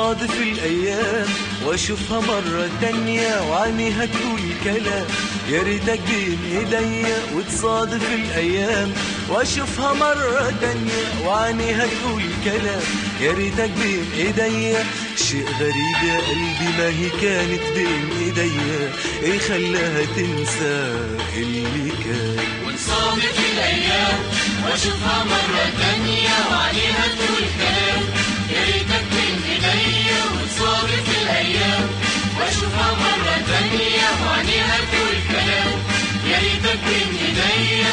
وتصادف الأيام وأشوفها مرة تانية وعينيها تقول كلام يا ريتك بين ايديا. وتصادف الأيام وأشوفها مرة تانية وعينيها تقول كلام يا ريتك بين ايديا. شيء غريب يا قلبي ما هي كانت بين ايديا، ايه خلاها تنسى اللي كان. وتصادف الأيام وأشوفها مرة تانية وعليها تقول كلام يا ريتك بين إيديا. وتصادف الأيام وأشوفها مرة تانية وعليها تقول كلام يا ريتك بين إيديا.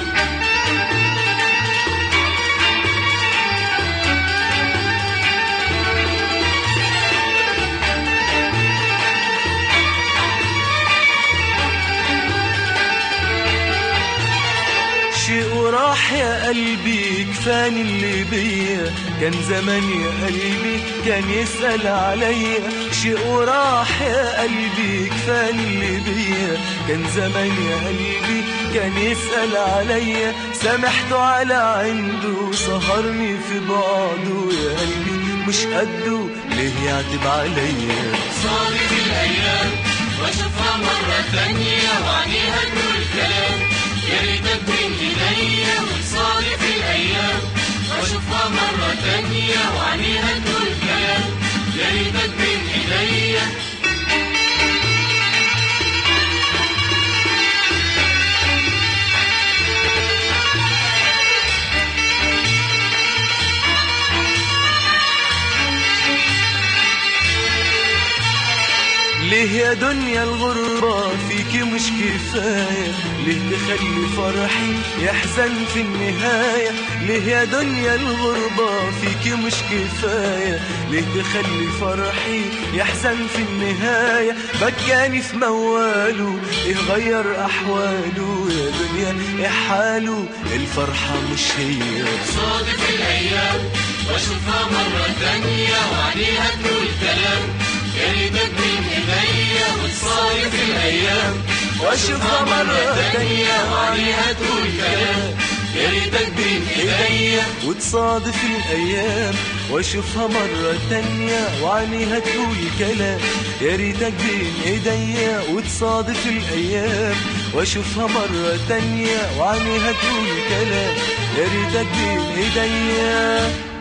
شيء وراح يا قلبي كفاني اللي بيا، كان زمان يا قلبي كان يسأل عليا. شيء وراح يا قلبي كفاني اللي بيا، كان زمان يا قلبي كان يسأل عليا. سامحته على عنده سهرني في بعضه يا قلبي مش قده ليه يعتب عليا. صادف الأيام وأشوفها مرة تانية وعليها تقول كلام يا ريتك بين إيديا. وتصادف الأيام وأشوفها مرة تانية وعليها تقول كلام يا ريتك بين إيديا. ليه يا دنيا الغربة فيكي مش كفاية؟ ليه تخلي فرحي يحزن في النهاية؟ ليه يا دنيا الغربة فيكي مش كفاية؟ ليه تخلي فرحي يحزن في النهاية؟ بكاني في مواله ايه غير احواله يا دنيا ايه حاله الفرحة مش هي. صادف الأيام وأشوفها مرة تانية وعليها تقول كلام يا ريتك بين إيديا. وتصادف الأيام واشوفها مرة تانية وعليها تقول كلام يا ريتك بين إيديا. وتصادف الأيام واشوفها مرة تانية وعينيها تقول كلام يا ريتك بين ايديا. وتصادف الأيام واشوفها مرة تانية وعينيها تقول كلام يا ريتك بين ايديا.